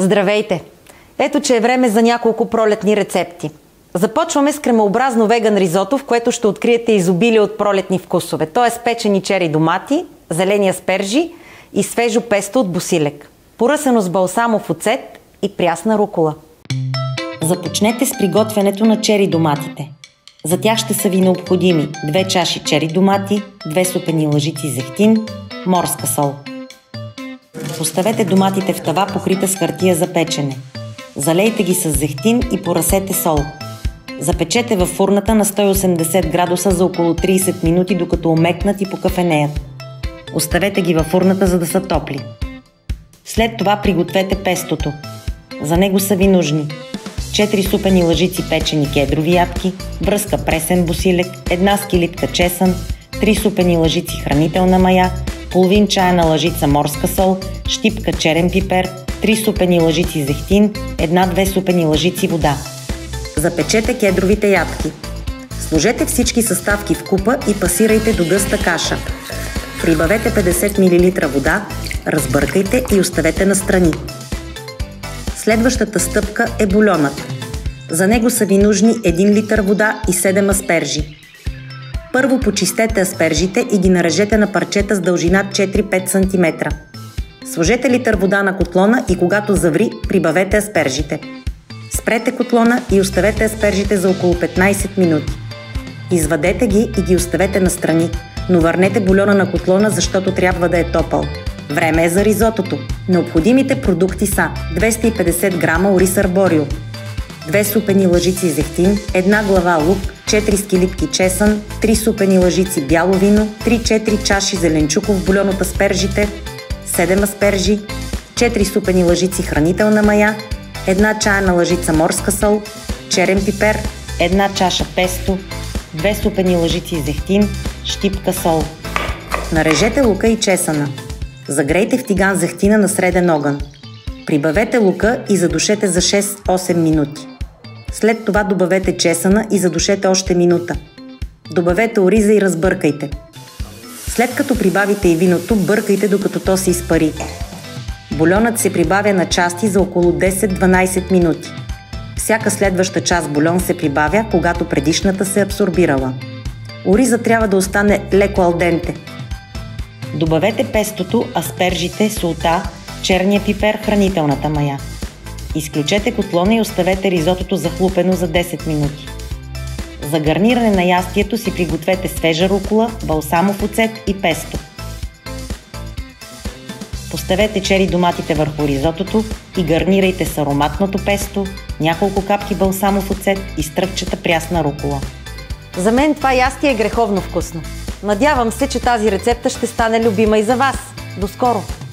Здравейте! Ето, че е време за няколко пролетни рецепти. Започваме с кремообразно веган ризото, в което ще откриете изобилие от пролетни вкусове, т.е. печени чери домати, зелени аспержи и свежо песто от босилек, поръсено с балсамов оцет и прясна рукола. Започнете с приготвянето на чери доматите. За тях ще са ви необходими 2 чаши чери домати, 2 супени лъжици зехтин, морска сол. Поставете доматите в тава, покрита с хартия за печене. Залейте ги с зехтин и поръсете сол. Запечете във фурната на 180 градуса за около 30 минути, докато омекнат и покафенеят. Оставете ги във фурната, за да са топли. След това пригответе пестото. За него са ви нужни 4 супени лъжици печени кедрови ядки, връзка пресен босилек, 1 скилитка чесън, 3 супени лъжици хранителна мая, половин чайна лъжица морска сол, щипка черен пипер, 3 супени лъжици зехтин, 1-2 супени лъжици вода. Запечете кедровите ядки. Сложете всички съставки в купа и пасирайте до гъста каша. Прибавете 50 мл вода, разбъркайте и оставете настрани. Следващата стъпка е бульонът. За него са ви нужни 1 литър вода и 7 аспержи. Първо почистете аспержите и ги нарежете на парчета с дължина 4-5 см. Сложете литър вода на котлона и когато заври, прибавете аспержите. Спрете котлона и оставете аспержите за около 15 минути. Извадете ги и ги оставете настрани, но върнете бульона на котлона, защото трябва да е топъл. Време е за ризотото. Необходимите продукти са 250 г ориз арборио, 2 супени лъжици зехтин, 1 глава лук, 4 скилитки чесън, 3 супени лъжици бяло вино, 3-4 чаши зеленчуков бульон от аспержите, 7 аспержи, 4 супени лъжици хранителна мая, 1 чайна лъжица морска сол, черен пипер, 1 чаша песто, 2 супени лъжици зехтин, щипка сол. Нарежете лука и чесъна. Загрейте в тиган зехтина на среден огън. Прибавете лука и задушете за 6-8 минути. След това добавете чесъна и задушете още минута. Добавете ориза и разбъркайте. След като прибавите и виното, бъркайте докато то се изпари. Бульонът се прибавя на части за около 10-12 минути. Всяка следваща част бульон се прибавя, когато предишната се е абсорбирала. Ориза трябва да остане леко алденте. Добавете пестото, аспержите, солта, черния пипер, хранителната мая. Изключете котлона и оставете ризотото захлупено за 10 минути. За гарниране на ястието си пригответе свежа рукола, балсамов оцет и песто. Поставете чери доматите върху ризотото и гарнирайте с ароматното песто, няколко капки балсамов оцет и стръкчета прясна рукола. За мен това ястие е греховно вкусно. Надявам се, че тази рецепта ще стане любима и за вас. До скоро!